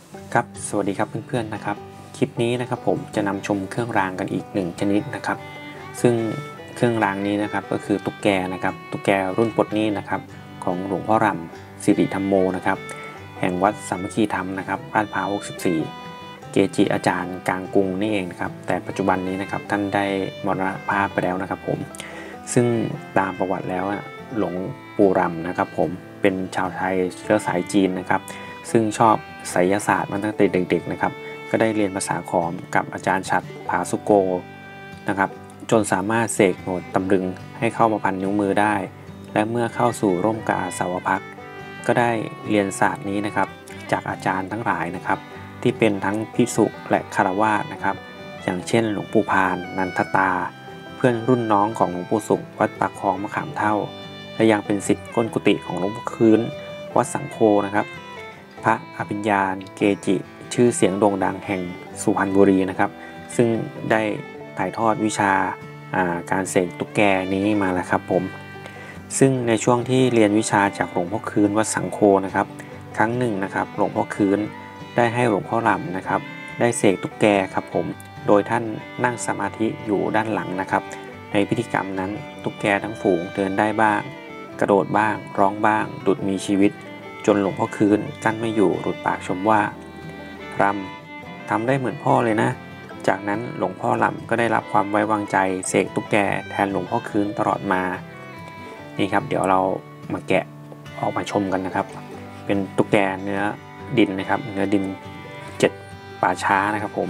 ครับสวัสดีครับเพื่อนๆนะครับคลิปนี้นะครับผมจะนำชมเครื่องรางกันอีกหนึ่งชนิดนะครับซึ่งเครื่องรางนี้นะครับก็คือตุ๊กแกนะครับตุ๊กแกรุ่นปลดหนี้นะครับของหลวงพ่อรำสิริธรรมโมนะครับแห่งวัดสามัคคีธรรมนะครับลาดพร้าว64เกจิอาจารย์กลางกรุงนี่เองนะครับแต่ปัจจุบันนี้นะครับท่านได้มรณภาพไปแล้วนะครับผมซึ่งตามประวัติแล้วหลวงปู่รำนะครับผมเป็นชาวไทยเชื้อสายจีนนะครับซึ่งชอบไสยศาสตร์มาตั้งแต่เด็กๆนะครับก็ได้เรียนภาษาขอมกับอาจารย์ฉัตรผาสุโกนะครับจนสามารถเสกโหนดตำลึงให้เข้ามาพันนิ้วมือได้และเมื่อเข้าสู่ร่มกาสาวพักก็ได้เรียนศาสตร์นี้นะครับจากอาจารย์ทั้งหลายนะครับที่เป็นทั้งภิกษุและฆราวาสนะครับอย่างเช่นหลวงปู่พานนันทตาเพื่อนรุ่นน้องของหลวงปู่สุขวัดปากคลองมะขามเท่าและยังเป็นศิษย์ก้นกุฏิของหลวงปู่คืนวัดสังโฆนะครับพระอภิญญาเกจิชื่อเสียงโด่งดังแห่งสุพรรณบุรีนะครับซึ่งได้ถ่ายทอดวิชาการเสกตุ๊กแกนี้มาแล้วครับผมซึ่งในช่วงที่เรียนวิชาจากหลวงพ่อคืนวัดสังโฆนะครับครั้งหนึ่งนะครับหลวงพ่อคืนได้ให้หลวงพ่อรำนะครับได้เสกตุ๊กแกครับผมโดยท่านนั่งสมาธิอยู่ด้านหลังนะครับในพิธีกรรมนั้นตุ๊กแกทั้งฝูงเดินได้บ้างกระโดดบ้างร้องบ้างดุจมีชีวิตจนหลวงพ่อคืนกั้นไม่อยู่หลุดปากชมว่ารำทำได้เหมือนพ่อเลยนะจากนั้นหลวงพ่อรำก็ได้รับความไว้วางใจเสกตุ๊กแกแทนหลวงพ่อคืนตลอดมานี่ครับเดี๋ยวเรามาแกะออกมาชมกันนะครับเป็นตุ๊กแกเนื้อดินนะครับเนื้อดิน7ป่าช้านะครับผม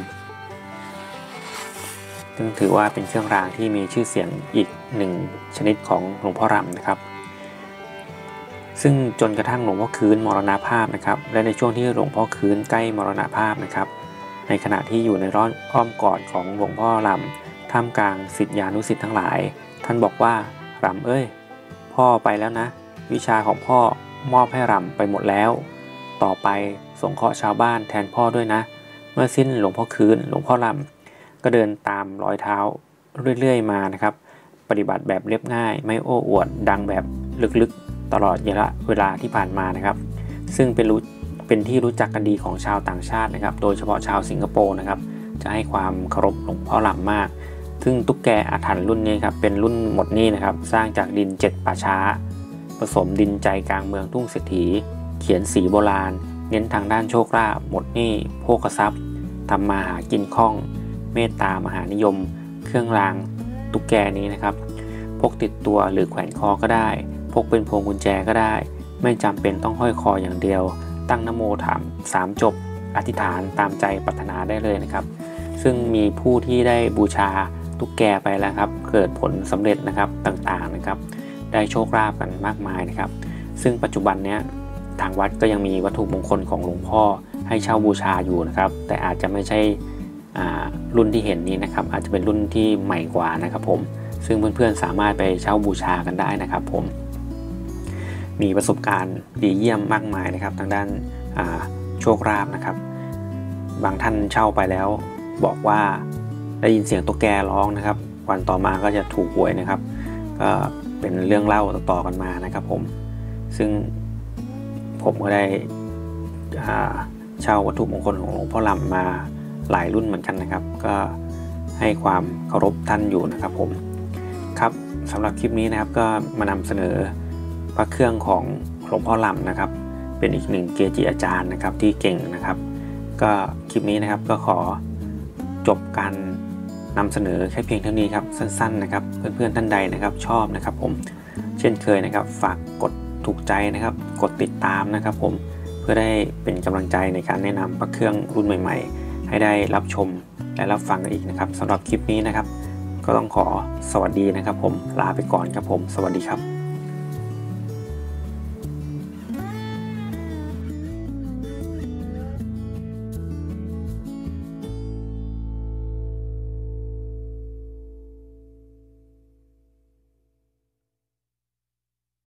ซึ่งถือว่าเป็นเครื่องรางที่มีชื่อเสียงอีกหนึ่งชนิดของหลวงพ่อรำนะครับซึ่งจนกระทั่งหลวงพ่อคืนมรณภาพนะครับและในช่วงที่หลวงพ่อคืนใกล้มรณภาพนะครับในขณะที่อยู่ในอ้อมกอดของหลวงพ่อรำท่ามกลางศิษยานุศิษย์ทั้งหลายท่านบอกว่ารำเอ้ยพ่อไปแล้วนะวิชาของพ่อมอบให้รำไปหมดแล้วต่อไปสงเคราะห์ชาวบ้านแทนพ่อด้วยนะเมื่อสิ้นหลวงพ่อคืนหลวงพ่อรำก็เดินตามรอยเท้าเรื่อยๆมานะครับปฏิบัติแบบเรียบง่ายไม่โอ้อวดดังแบบลึกๆตลอดเวลาที่ผ่านมานะครับซึ่งเป็นที่รู้จักกันดีของชาวต่างชาตินะครับโดยเฉพาะชาวสิงคโปร์นะครับจะให้ความเคารพหลวงพ่อรำมากซึ่งตุ๊กแกอาถรรพ์รุ่นนี้ครับเป็นรุ่นหมดหนี้นะครับสร้างจากดิน7ป่าช้าผสมดินใจกลางเมืองทุ่งเศรษฐีเขียนสีโบราณเน้นทางด้านโชคลาภหมดหนี้โภคทรัพย์ทำมาหากินคล่องเมตตามหานิยมเครื่องรางตุ๊กแกนี้นะครับพกติดตัวหรือแขวนคอก็ได้พกเป็นพวงกุญแจก็ได้ไม่จำเป็นต้องห้อยคออย่างเดียวตั้งนะโม3 จบอธิษฐานตามใจปรารถนาได้เลยนะครับซึ่งมีผู้ที่ได้บูชาตุ๊กแกไปแล้วครับเกิดผลสำเร็จนะครับต่างๆนะครับได้โชคลาภกันมากมายนะครับซึ่งปัจจุบันนี้ทางวัดก็ยังมีวัตถุมงคลของหลวงพ่อให้เช่าบูชาอยู่นะครับแต่อาจจะไม่ใช่รุ่นที่เห็นนี้นะครับอาจจะเป็นรุ่นที่ใหม่กว่านะครับผมซึ่งเพื่อนๆสามารถไปเช่าบูชากันได้นะครับผมมีประสบการณ์ดีเยี่ยมมากมายนะครับทางด้านโชคลาภนะครับบางท่านเช่าไปแล้วบอกว่าได้ยินเสียงตุ๊กแกร้องนะครับวันต่อมาก็จะถูกหวยนะครับก็เป็นเรื่องเล่าต่อๆกันมานะครับผมซึ่งผมก็ได้เช่าวัตถุมงคลของหลวงพ่อรำมาหลายรุ่นเหมือนกันนะครับก็ให้ความเคารพท่านอยู่นะครับผมครับสำหรับคลิปนี้นะครับก็มานำเสนอพระเครื่องของหลวงพ่อรำนะครับเป็นอีกหนึ่งเกจิอาจารย์นะครับที่เก่งนะครับก็คลิปนี้นะครับก็ขอจบการนำเสนอแค่เพียงเท่านี้ครับสั้นๆนะครับเพื่อนๆท่านใดนะครับชอบนะครับผมเช่นเคยนะครับฝากกดถูกใจนะครับกดติดตามนะครับผมเพื่อได้เป็นกำลังใจในการแนะนำพระเครื่องรุ่นใหม่ๆให้ได้รับชมและรับฟังกันอีกนะครับสำหรับคลิปนี้นะครับก็ต้องขอสวัสดีนะครับผมลาไปก่อนครับผมสวัสดีครับ